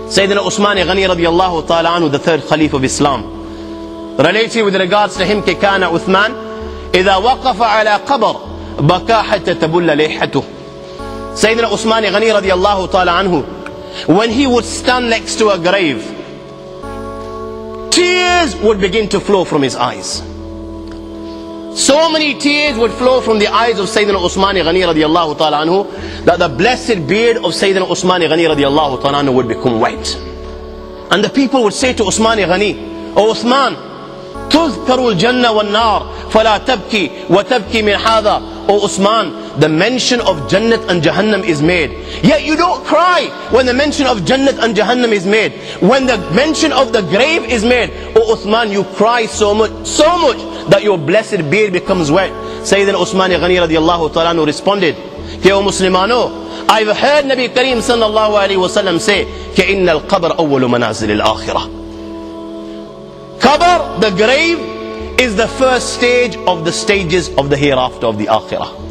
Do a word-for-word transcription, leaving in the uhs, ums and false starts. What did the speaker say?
Sayyidina Usman Ghani radiallahu ta'ala anhu, the third Khalif of Islam, related with regards to him, كان عثمان إذا وقف على قبر بكى حتى تبل لحيته. Sayyidina Usman Ghani radiallahu ta'ala anhu, when he would stand next to a grave, tears would begin to flow from his eyes. So many tears would flow from the eyes of Sayyidina Usman Ghani radiallahu ta'ala anhu, that the blessed beard of Sayyidina Usman Ghani radiallahu ta'ala anhu would become white. And the people would say to Usman Ghani, O Uthman, تذكر الجنة والنار فلا تبكي وتبكي من هذا. O Usman, the mention of Jannat and Jahannam is made, yet you don't cry when the mention of Jannat and Jahannam is made. When the mention of the grave is made, O Uthman, you cry so much, so much that your blessed beard becomes wet. Sayyidina Usman Ghani radiallahu ta'ala anhu responded, Ke O Muslimano, I've heard Nabi Kareem sallallahu alayhi wa sallam say, Ke inna al-qabr awwalu manazil al-akhirah. Qabr, the grave, is the first stage of the stages of the hereafter of the akhirah.